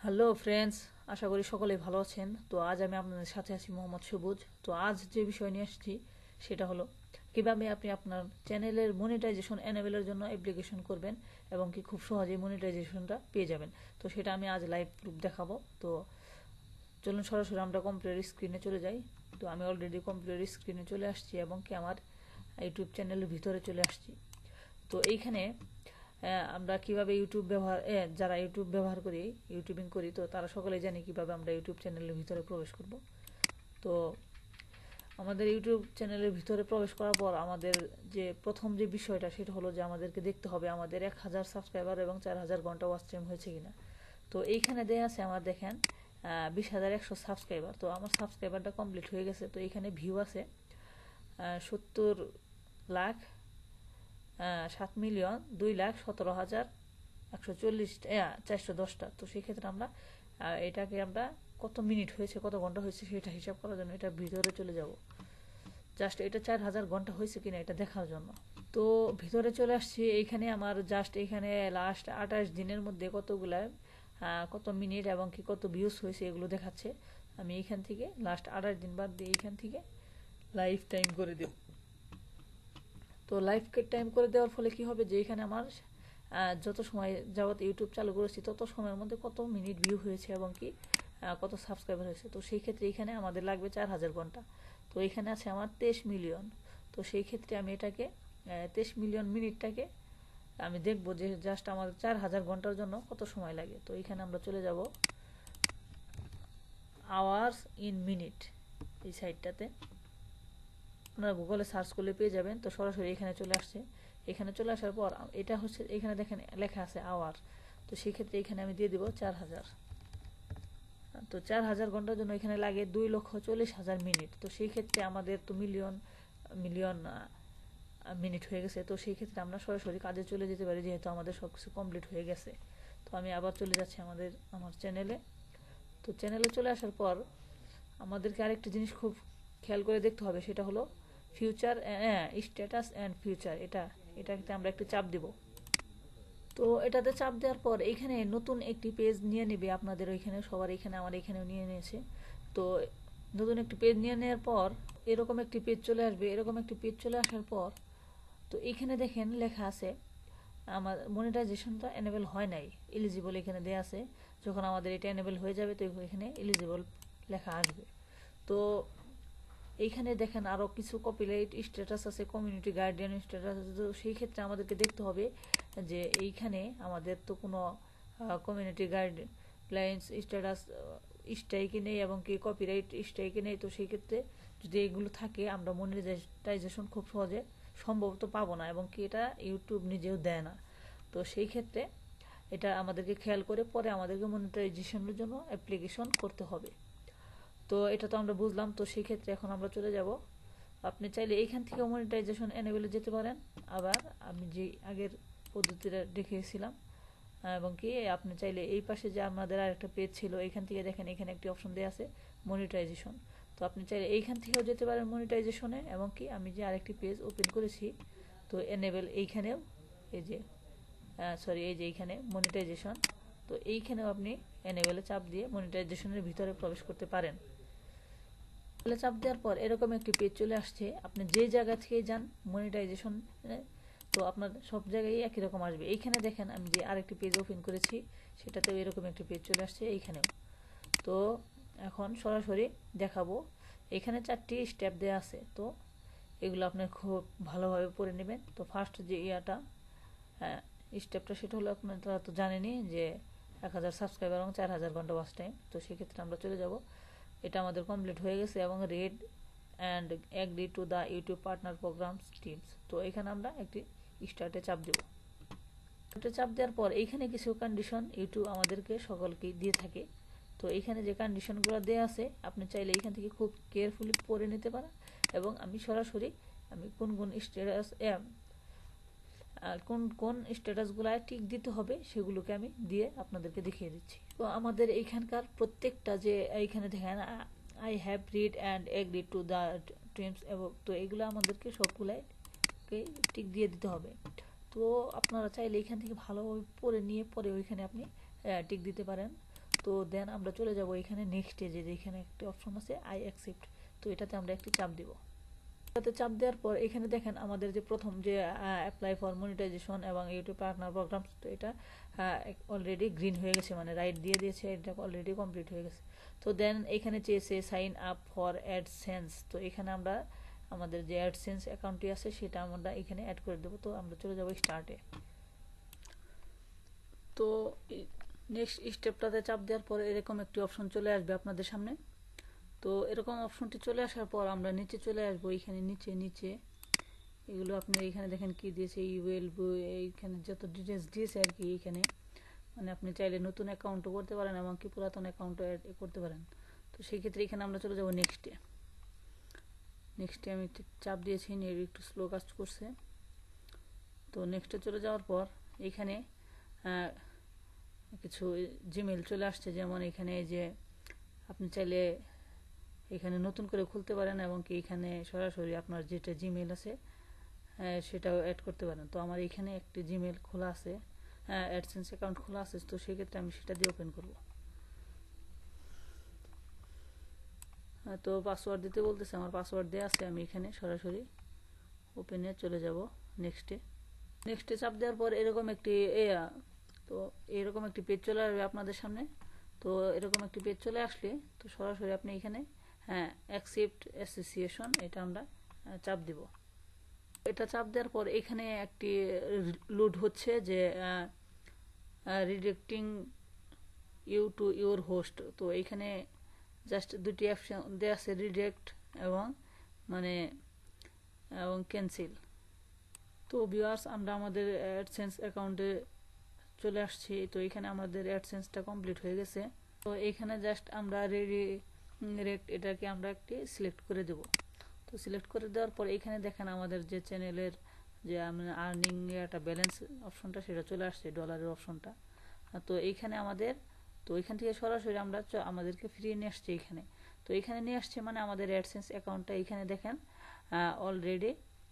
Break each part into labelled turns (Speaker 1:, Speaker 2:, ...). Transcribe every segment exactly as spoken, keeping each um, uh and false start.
Speaker 1: Hello friends, আশা করি সকলেই ভালো আছেন। তো আজ আমি আপনাদের সাথে আছি মোহাম্মদ সবুজ। তো আজ যে বিষয় নিয়ে আসছি সেটা হলো কিভাবে আপনি আপনার চ্যানেলের মনিটাইজেশন এনেবলের জন্য অ্যাপ্লিকেশন করবেন এবং কি খুব সহজেই মনিটাইজেশনটা পেয়ে যাবেন। তো সেটা আমি আজ লাইভ প্রুফ দেখাবো। তো চলুন সরাসরি আমরা কম্পিউটার স্ক্রিনে চলে যাই। তো আমি অলরেডি কম্পিউটার স্ক্রিনে চলে আসছি এবং কি আমার ইউটিউব চ্যানেলের ভিতরে চলে আসছি। তো এইখানে আমরা কিভাবে ইউটিউব ব্যবহার যারা ইউটিউব ব্যবহার করি, ইউটিউবিং করি, তো তারা সকলেই জানি কিভাবে আমরা ইউটিউব চ্যানেলের ভিতরে প্রবেশ করব। তো আমাদের ইউটিউব চ্যানেলের ভিতরে প্রবেশ করার পর আমাদের যে প্রথম যে বিষয়টা সেটা হলো যে আমাদেরকে দেখতে হবে আমাদের এক হাজার সাবস্ক্রাইবার এবং চার হাজার ঘন্টা ওয়াচ টাইম হয়েছে কিনা। তো এইখানে দেয়া আছে আমার দেখেন বিশ হাজার একশো সাবস্ক্রাইবার। তো আমার সাবস্ক্রাইবারটা কমপ্লিট হয়ে গেছে। তো এইখানে ভিউ আছে সত্তর লাখ সাত মিলিয়ন দুই লাখ সতেরো হাজার একশো চল্লিশ চারশো দশটা। তো সেক্ষেত্রে আমরা এটাকে আমরা কত মিনিট হয়েছে কত ঘন্টা হয়েছে সেটা হিসাব করার জন্য এটা ভিতরে চলে যাব, জাস্ট এটা চার হাজার ঘন্টা হয়েছে কিনা এটা দেখার জন্য। তো ভিতরে চলে আসছি। এইখানে আমার জাস্ট এখানে লাস্ট আঠাশ দিনের মধ্যে কতগুলা কত মিনিট এবং কি কত ভিউজ হয়েছে এগুলো দেখাচ্ছে। আমি এইখান থেকে লাস্ট আঠাশ দিন বাদ দিয়ে এইখান থেকে লাইফ টাইম করে দেব। তো লাইফ টাইম করে দেওয়ার ফলে কি হবে যে এখানে আমার যত সময় যাবত ইউটিউব চালু করেছি তত সময়ের মধ্যে কত মিনিট ভিউ হয়েছে এবং কি কত সাবস্ক্রাইবার হয়েছে। তো সেই ক্ষেত্রে এখানে আমাদের লাগবে চার হাজার ঘন্টা। তো এখানে আছে আমার তেইশ মিলিয়ন। তো সেই ক্ষেত্রে আমি এটাকে তেইশ মিলিয়ন মিনিটটাকে আমি দেখবো যে জাস্ট আমার চার হাজার ঘন্টার জন্য কত সময় লাগে। তো এখানে আমরা চলে যাব আওয়ার্স ইন মিনিট, এই সাইটটাতে আপনারা গুগলে সার্চ করলে পেয়ে যাবেন। তো সরাসরি এখানে চলে আসছে। এখানে চলে আসার পর এটা হচ্ছে এখানে দেখেন লেখা আছে আওয়ার। তো সেই ক্ষেত্রে এখানে আমি দিয়ে দিব চার হাজার। তো চার হাজার ঘন্টার জন্য এখানে লাগে দুই লক্ষ চল্লিশ হাজার মিনিট। তো সেই ক্ষেত্রে আমাদের তো মিলিয়ন মিলিয়ন মিনিট হয়ে গেছে। তো সেই ক্ষেত্রে আমরা সরাসরি কাজে চলে যেতে পারি যেহেতু আমাদের সব কিছু কমপ্লিট হয়ে গেছে। তো আমি আবার চলে যাচ্ছি আমাদের আমার চ্যানেলে। তো চ্যানেলে চলে আসার পর আমাদেরকে আরেকটা জিনিস খুব খেয়াল করে দেখতে হবে, সেটা হলো ফিউচার স্ট্যাটাস অ্যান্ড ফিউচার। এটা এটাতে আমরা একটু চাপ দিব। তো এটাতে চাপ দেওয়ার পর এখানে নতুন একটি পেজ নিয়ে নেবে আপনাদের ওইখানে, সবার এখানে আমার এখানেও নিয়ে নিয়েছে। তো নতুন একটি পেজ নিয়ে নেওয়ার পর এরকম একটি পেজ চলে আসবে। এরকম একটি পেজ চলে আসার পর তো এখানে দেখেন লেখা আছে আমার মনিটাইজেশনটা এনেবল হয় নাই, এলিজিবল এখানে দেওয়া আছে। যখন আমাদের এটা এনেবল হয়ে যাবে তো এখানে এলিজিবল লেখা আসবে। তো এইখানে দেখেন আরও কিছু কপিরাইট স্ট্যাটাস আছে, কমিউনিটি গার্ডিয়ান স্ট্যাটাস আছে। তো সেই ক্ষেত্রে আমাদেরকে দেখতে হবে যে এইখানে আমাদের তো কোনো কমিউনিটি গাইডলাইন্স স্ট্যাটাস স্ট্রাইকে নেই এবং কি কপিরাইট স্ট্রাইকে নেই। তো সেই ক্ষেত্রে যদি এগুলো থাকে আমরা মনিটাইজেশন খুব সহজে সম্ভবত পাবো না এবং কি এটা ইউটিউব নিজেও দেয় না। তো সেই ক্ষেত্রে এটা আমাদেরকে খেয়াল করে পরে আমাদেরকে মনিটাইজেশনের জন্য অ্যাপ্লিকেশন করতে হবে। তো এটা তো আমরা বুঝলাম। তো সেই ক্ষেত্রে এখন আমরা চলে যাব, আপনি চাইলে এইখান থেকে মনিটাইজেশন এনেবলে যেতে পারেন। আবার আমি যে আগের পদ্ধতিটা দেখিয়েছিলাম এবং কি আপনি চাইলে এই পাশে যে আমাদের আরেকটা পেজ ছিল এইখান থেকে দেখেন এখানে একটি অপশন দেওয়া আছে মনিটাইজেশন। তো আপনি চাইলে এইখান থেকেও যেতে পারেন মনিটাইজেশনে এবং কি আমি যে আরেকটি পেজ ওপেন করেছি তো এনেবল এইখানেও এই যে সরি এই যে এইখানে মনিটাইজেশন। তো এইখানেও আপনি এনেবলে চাপ দিয়ে মনিটাইজেশনের ভিতরে প্রবেশ করতে পারেন। চাপ দেওয়ার পর এরকম একটি পেজ চলে আসছে। আপনি যে জায়গা থেকে যান মনিটাইজেশন তো আপনার সব জায়গায় একই রকম আসবে। এইখানে দেখেন আমি যে আরেকটি পেজ ওপেন করেছি সেটাতেও এরকম একটি পেজ চলে আসছে এইখানেও। তো এখন সরাসরি দেখাবো। এখানে চারটি স্টেপ দেওয়া আছে। তো এগুলো আপনি খুব ভালোভাবে পড়ে নেবেন। তো ফার্স্ট যে ইয়াটা হ্যাঁ স্টেপটা সেটা হলো আপনারা তো জানেনই যে এক হাজার সাবস্ক্রাইবার এবং চার হাজার ঘন্টা ওয়াচ টাইম। তো সেক্ষেত্রে আমরা চলে যাব। এটা আমাদের কমপ্লিট হয়ে গেছে এবং read and agree to the YouTube partner programs terms. তো এখানে আমরা একটি স্টার্টে চাপ দেব। স্টার্টে চাপ দেওয়ার পর এইখানে কিছু কন্ডিশন ইউটিউব আমাদেরকে সকলকে দিয়ে থাকে। তো এইখানে যে কন্ডিশনগুলো দেওয়া আছে আপনি চাইলে এইখান থেকে খুব কেয়ারফুলি পড়ে নিতে পারেন এবং আমি সরাসরি আমি কোন কোন স্ট্যাটাস কোন কোন স্ট্যাটাসগুলো টিক দিতে হবে সেগুলোকে আমি দিয়ে আপনাদেরকে দেখিয়ে দিচ্ছি। তো আমাদের এইখানকার প্রত্যেকটা যে এইখানে দেখেন I have read and agree to the terms এবং তো এগুলো আমাদেরকে সবগুলাই টিক দিয়ে দিতে হবে। তো আপনারা চাইলে এইখান থেকে ভালোভাবে পড়ে নিয়ে পরে ওইখানে আপনি টিক দিতে পারেন। তো দেন আমরা চলে যাব এখানে নেক্সটে, যে এখানে একটি অপশন আছে আই অ্যাকসেপ্ট, তো এটাতে আমরা একটি চাপ দিব। এটাতে চাপ দেওয়ার পর এখানে দেখেন আমাদের যে প্রথম যে অ্যাপ্লাই ফর মনিটাইজেশন এবং ইউটিউব পার্টনার প্রোগ্রাম, তো এটা অলরেডি গ্রিন হয়ে গেছে, মানে রাইট দিয়ে দিয়েছে, এটা অলরেডি কমপ্লিট হয়ে গেছে। তো দেন এখানে চেয়েছে সাইন আপ ফর অ্যাডসেন্স, তো এখানে আমরা আমাদের যে অ্যাডসেন্স অ্যাকাউন্টটি আছে সেটা আমরা এখানে অ্যাড করে দেবো। তো আমরা চলে যাব স্টার্টে। তো নেক্সট স্টেপটাতে চাপ দেওয়ার পরে এরকম একটি অপশন চলে আসবে আপনাদের সামনে। তো এরকম অপশনটি চলে আসার পর আমরা নিচে চলে আসবো, এখানে নিচে নিচে এগুলো আপনি এখানে দেখেন কি দিয়েছে, ইউএল এইখানে যত ডিটেলস দিয়েছে আর কি, এখানে মানে আপনি চাইলে নতুন অ্যাকাউন্টও করতে পারেন এবং কি পুরাতন অ্যাকাউন্টও অ্যাড করতে পারেন। তো সেই ক্ষেত্রে এখানে আমরা চলে যাব নেক্সটে। নেক্সটে আমি চাপ দিয়েছি, নেট একটু স্লো কাজ করছে। তো নেক্সটে চলে যাওয়ার পর এখানে কিছু জিমেল চলে আসছে, যেমন এখানে যে আপনি চাইলে এখানে নতুন করে খুলতে পারেন এবং কি এখানে সরাসরি আপনার যেটা জিমেল আছে সেটাও অ্যাড করতে পারেন। তো আমার এখানে একটি জিমেল খোলা আছে, অ্যাডসেন্স অ্যাকাউন্ট খোলা আছে, তো সেক্ষেত্রে আমি সেটা দিয়ে ওপেন করব। তো পাসওয়ার্ড দিতে বলতেছে, আমার পাসওয়ার্ড দেওয়া আছে, আমি এখানে সরাসরি ওপেনে চলে যাব নেক্সটে। নেক্সটে চাপ দেওয়ার পর এরকম একটি তো এরকম একটি পেজ চলে আসবে আপনাদের সামনে। তো এরকম একটি পেজ চলে আসলে তো সরাসরি আপনি এখানে হ্যাঁ অ্যাকসেপ্ট অ্যাসোসিয়েশন এটা আমরা চাপ দিব। এটা চাপ দেওয়ার পর এখানে একটি লোড হচ্ছে যে redirecting you to your host. তো এখানে জাস্ট দুটি অপশন দেওয়া আছে, রিডাইরেক্ট এবং মানে এবং ক্যান্সেল। তো ভিউয়ার্স আমরা আমাদের অ্যাডসেন্স অ্যাকাউন্টে চলে আসছি। তো এখানে আমাদের অ্যাডসেন্সটা কমপ্লিট হয়ে গেছে। তো এখানে জাস্ট আমরা রিডাইরেক্ট এটাকে আমরা একটি সিলেক্ট করে দেব। তো সিলেক্ট করে দেওয়ার পর এখানে দেখেন আমাদের যে চ্যানেলের যে আর্নিং একটা ব্যালেন্স অপশনটা সেটা চলে আসছে, ডলারের অপশনটা। তো এইখানে আমাদের তো এখান থেকে সরাসরি আমরা আমাদেরকে ফিরিয়ে নিয়ে আসছে এখানে। তো এখানে নিয়ে আসছে মানে আমাদের অ্যাডসেন্স অ্যাকাউন্টটা এখানে দেখেন অলরেডি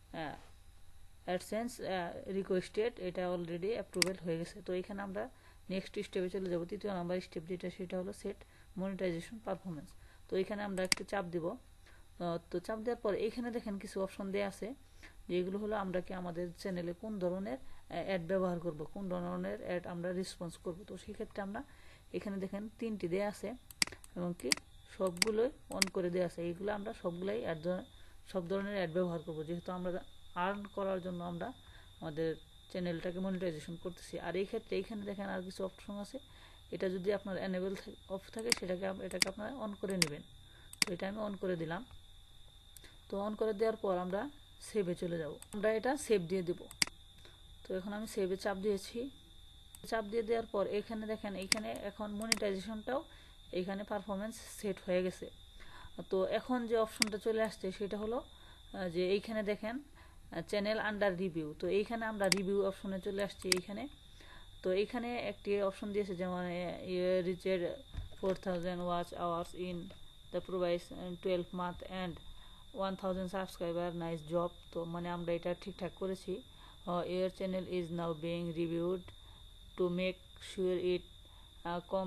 Speaker 1: অ্যাডসেন্স রিকোয়েস্টেড, এটা অলরেডি অ্যাপ্রুভেল হয়ে গেছে। তো এখানে আমরা নেক্সট স্টেপে চলে যাব, তৃতীয় নাম্বার স্টেপ যেটা সেটা হলো সেট মনিটাইজেশন পারফরমেন্স। তো এখানে আমরা একটু চাপ দিব। তো চাপ দেওয়ার পর এখানে দেখেন কিছু অপশন দেওয়া আছে, যেগুলো হলো আমরা কি আমাদের চ্যানেলে কোন ধরনের অ্যাড ব্যবহার করব, কোন ধরনের অ্যাড আমরা রেসপন্স করব। তো সেক্ষেত্রে আমরা এখানে দেখেন তিনটি দেওয়া আছে এবং কি সবগুলোই অন করে দেওয়া আছে, এইগুলো আমরা সবগুলাই অ্যাড সব ধরনের অ্যাড ব্যবহার করব, যেহেতু আমরা আর্ন করার জন্য আমরা আমাদের চ্যানেলটাকে মনিটাইজেশন করতেছি। আর এই ক্ষেত্রে এইখানে দেখেন আর কিছু অপশন আছে, এটা যদি আপনার এনেবল অফ থাকে সেটাকে এটাকে আপনারা অন করে নেবেন। তো এটা আমি অন করে দিলাম। তো অন করে দেওয়ার পর আমরা সেভে চলে যাব, আমরা এটা সেভ দিয়ে দেব। তো এখন আমি সেভে চাপ দিয়েছি। চাপ দিয়ে দেওয়ার পর এখানে দেখেন এখানে এখন মনিটাইজেশনটাও এখানে পারফরমেন্স সেট হয়ে গেছে। তো এখন যে অপশনটা চলে আসছে সেটা হলো যে এইখানে দেখেন চ্যানেল আন্ডার রিভিউ। তো এইখানে আমরা রিভিউ অপশনে চলে আসছি এইখানে। তো এইখানে একটি অপশন দিয়েছে, যেমন reached four thousand watch hours in the previous twelve month and one thousand subscriber, nice job. তো মানে আমরা এটা ঠিকঠাক করেছি। Your channel is now being reviewed to make sure it come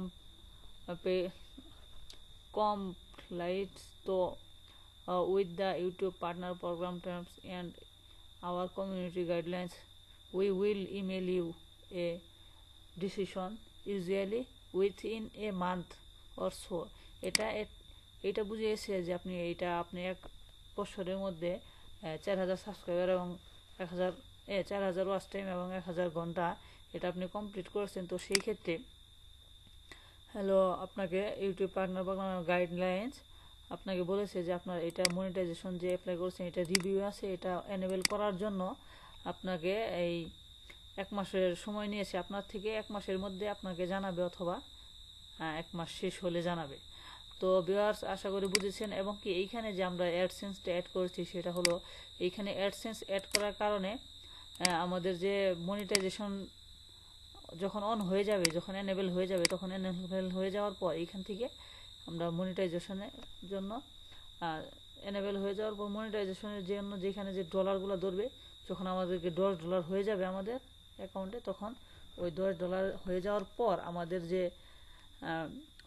Speaker 1: complies তো uh, with the YouTube partner program terms and our community guidelines. We will email you a decision usually within a month or so. এটা এটা বুঝিয়েছে যে আপনি এটা আপনি এক বছরের মধ্যে চার হাজার সাবস্ক্রাইবার এবং এক হাজার এ চার হাজার ওয়াচ টাইম এবং এক হাজার ঘন্টা এটা আপনি কমপ্লিট করেছেন। তো সেই ক্ষেত্রে হ্যালো আপনাকে ইউটিউব পার্টনার প্রোগ্রামের গাইডলাইন্স আপনাকে বলেছে যে আপনার এটা মনিটাইজেশন যে অ্যাপ্লাই করছেন এটা রিভিউ আছে, এটা এনেবল করার জন্য আপনাকে এই এক মাসের সময় নিয়েছে আপনার থেকে, এক মাসের মধ্যে আপনাকে জানাবে অথবা এক মাস শেষ হলে জানাবে। তো ভিউয়ার্স আশা করি বুঝেছেন। এবং কি এইখানে যে আমরা অ্যাডসেন্সটা অ্যাড করেছি সেটা হলো এইখানে অ্যাডসেন্স অ্যাড করার কারণে আমাদের যে মনিটাইজেশন যখন অন হয়ে যাবে, যখন এনেবল হয়ে যাবে, তখন এনেবল হয়ে যাওয়ার পর এইখান থেকে আমরা মনিটাইজেশনের জন্য এনেবল হয়ে যাওয়ার পর মনিটাইজেশনের জন্য যেখানে যে ডলারগুলো ধরবে, যখন আমাদেরকে দশ ডলার হয়ে যাবে আমাদের অ্যাকাউন্টে, তখন ওই দশ ডলার হয়ে যাওয়ার পর আমাদের যে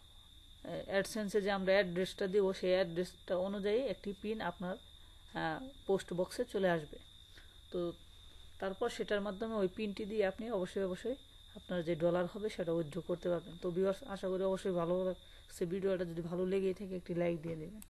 Speaker 1: অ্যাডসেন্সে যে আমরা অ্যাড্রেসটা দেব সেই অ্যাড্রেসটা অনুযায়ী একটি পিন আপনার পোস্ট বক্সে চলে আসবে। তো তারপর সেটার মাধ্যমে ওই পিনটি দিয়ে আপনি অবশ্যই অবশ্যই আপনার যে ডলার হবে সেটা উইথড্র করতে পারবেন। তো ভিউয়ার্স, আশা করি অবশ্যই ভালো লাগছে ভিডিওটা। যদি ভালো লেগেই থাকে একটি লাইক দিয়ে দেবেন।